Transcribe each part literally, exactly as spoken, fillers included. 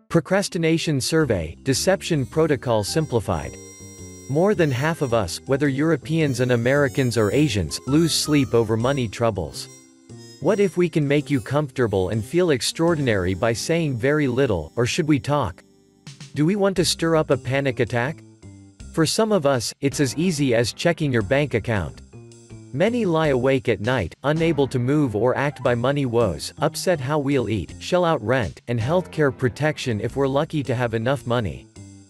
Procrastination Survey, Deception Protocol Simplified. More than half of us, whether Europeans and Americans or Asians, lose sleep over money troubles. What if we can make you comfortable and feel extraordinary by saying very little, or should we talk? Do we want to stir up a panic attack? For some of us, it's as easy as checking your bank account. Many lie awake at night, unable to move or act by money woes, upset how we'll eat, shell out rent, and healthcare protection if we're lucky to have enough money.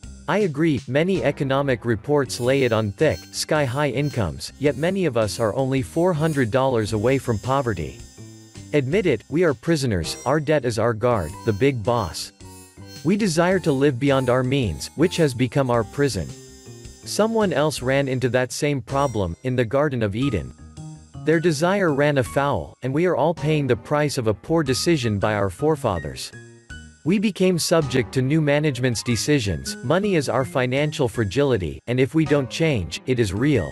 I agree, many economic reports lay it on thick, sky-high incomes, yet many of us are only four hundred dollars away from poverty. Admit it, we are prisoners, our debt is our guard, the big boss. We desire to live beyond our means, which has become our prison. Someone else ran into that same problem, in the Garden of Eden. Their desire ran afoul, and we are all paying the price of a poor decision by our forefathers. We became subject to new management's decisions. Money is our financial fragility, and if we don't change, it is real.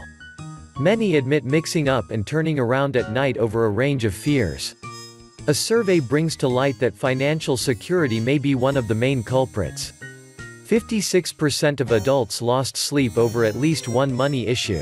Many admit mixing up and turning around at night over a range of fears. A survey brings to light that financial security may be one of the main culprits. fifty-six percent of adults lost sleep over at least one money issue.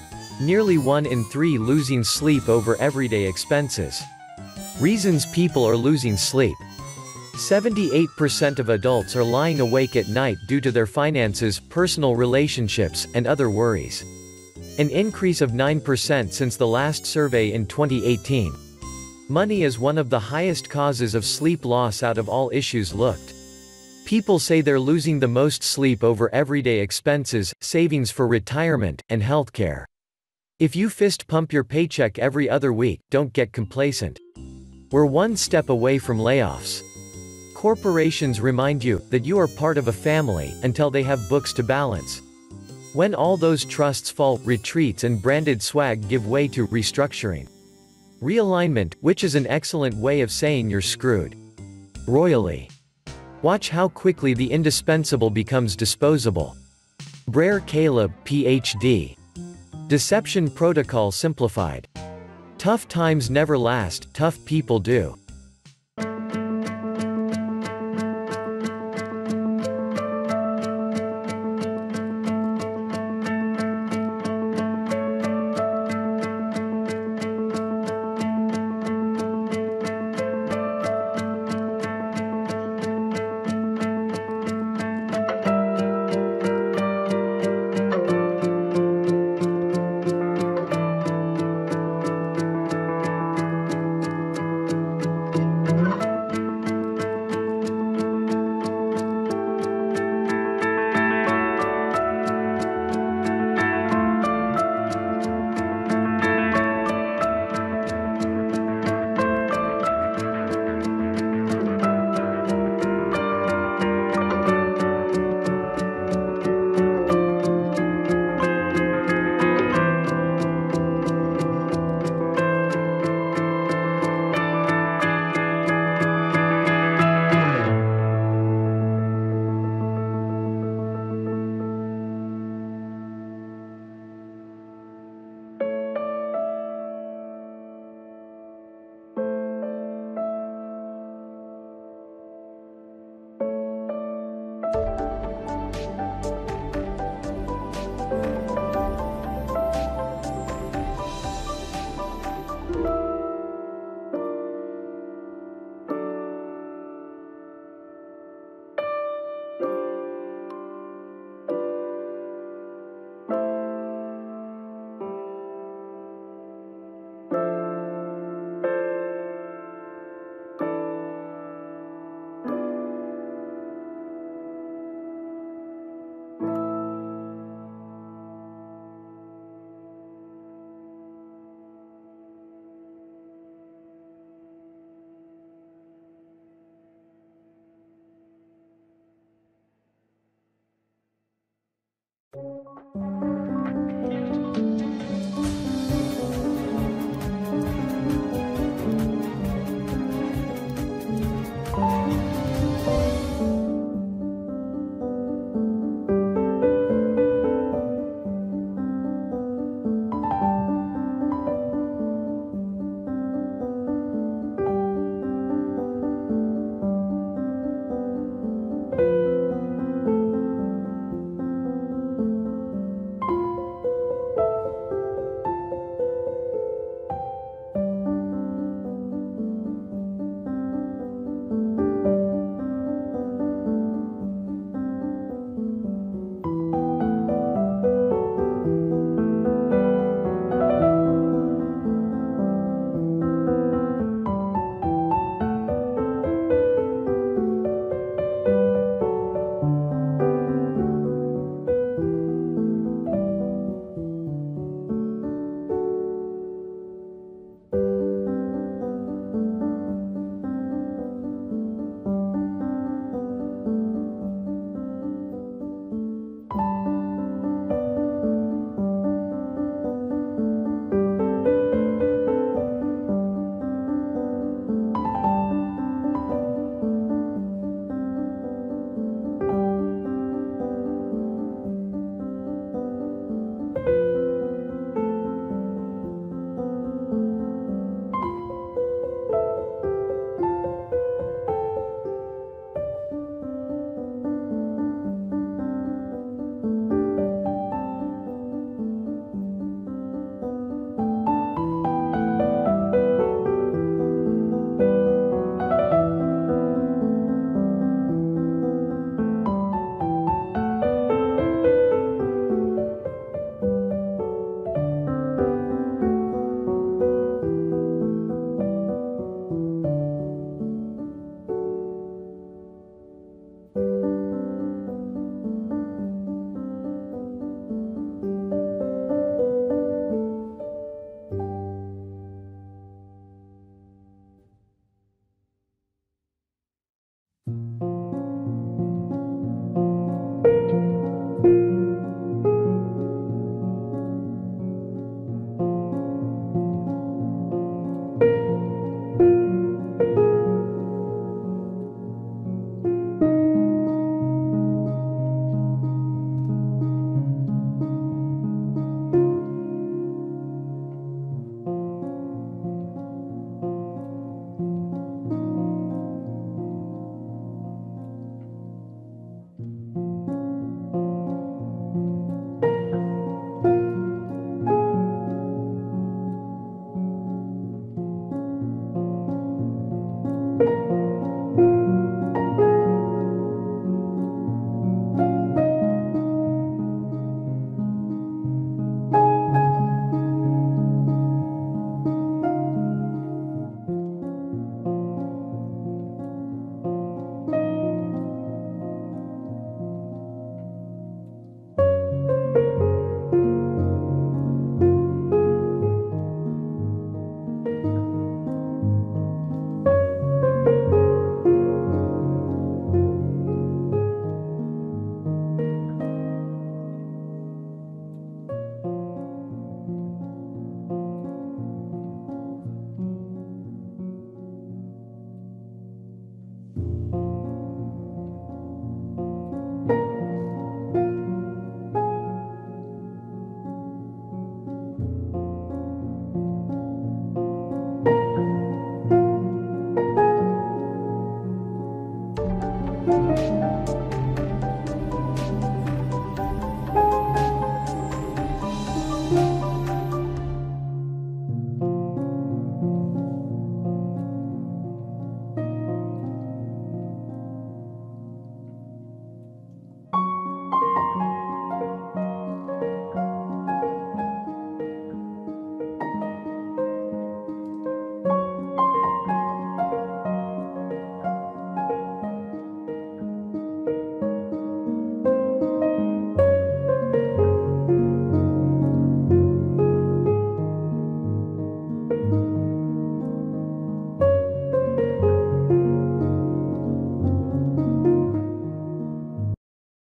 Nearly one in three losing sleep over everyday expenses. Reasons people are losing sleep. seventy-eight percent of adults are lying awake at night due to their finances, personal relationships, and other worries. An increase of nine percent since the last survey in twenty eighteen. Money is one of the highest causes of sleep loss out of all issues looked. People say they're losing the most sleep over everyday expenses, savings for retirement, and healthcare. If you fist pump your paycheck every other week, don't get complacent. We're one step away from layoffs. Corporations remind you that you are part of a family until they have books to balance. When all those trusts fall, retreats and branded swag give way to restructuring. Realignment, which is an excellent way of saying you're screwed. Royally. Watch how quickly the indispensable becomes disposable. Brer Caleb, P H D Deception Protocol Simplified. Tough times never last, tough people do.